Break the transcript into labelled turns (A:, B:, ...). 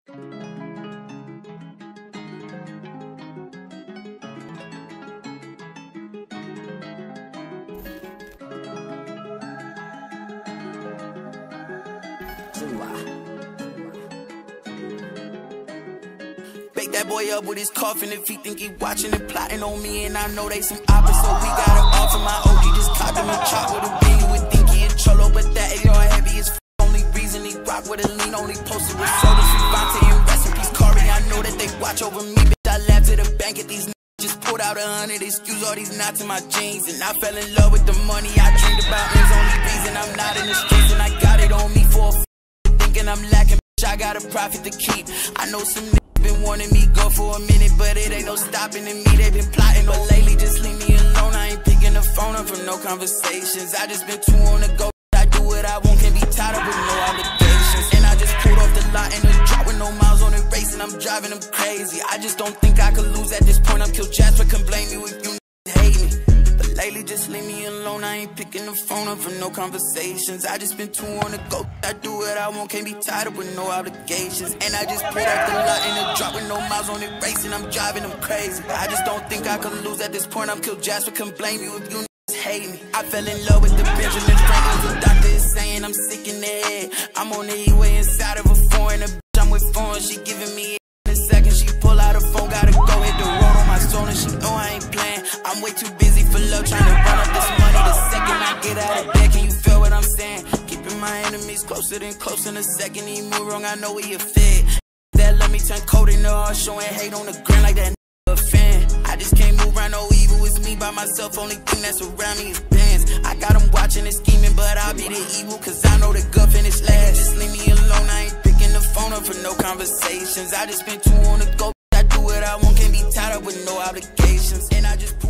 A: Bake that boy up with his coffin if he think he watching and plotting on me, and I know they some oppers, so we gotta offer my OG just caught him and chop with a bean. You would think he a cholo, but that AR heavy is only reason he rock with a lean. Only posted with soda, Vante and rest in peace, Corey. I know that they watch over me, bitch. I laughed to the bank at these just pulled out 100, excuse all these knots in my jeans, and I fell in love with the money. I dreamed about me's only reason I'm not in the streets, and I got it on me for thinking I'm lacking. Bitch, I got a profit to keep. I know some niggas been wanting me go for a minute, but it ain't no stopping in me. They been plotting, but lately just leave me alone. I ain't picking the phone up for no conversations. I just been too on the go. I do what I want, can't be tied up with no obligations. And I just pulled off the lot in a drop with no miles on it, racing. I'm driving them crazy. I just don't think I could lose at this point. I'm killed Jasper, can blame you if you hate me. But lately just leave me alone. I ain't picking the phone up for no conversations. I just been too on the go. I do what I want, can't be tied up with no obligations. And I just pulled off the lot in a drop with no miles on it, racing. I'm driving them crazy. I just don't think I could lose at this point. I'm killed Jasper, can blame you if you hate me. I fell in love with the Benjamin Franklin. The doctor is saying I'm sick in the head. I'm on the E-way inside of a foreign. The bitch I'm with foreign, she giving me in a second. She pull out her phone, gotta go hit the road on my soul, and she know I ain't playing. I'm way too busy for love, trying to run up this money. The second I get out of bed, can you feel what I'm saying? Keeping my enemies closer than close. In a second he move wrong, I know he a fed. That let me turn cold in the heart, showing hate on the ground like that a fan. I just can't move around no evil, it's me by myself. Only thing that's around me is bands. I got them watching and scheming, but I'll be the evil, cause I know the gut finish last. Just leave me alone, I ain't picking the phone up for no conversations. I just been too on the go. I do what I want, can't be tied up with no obligations. And I just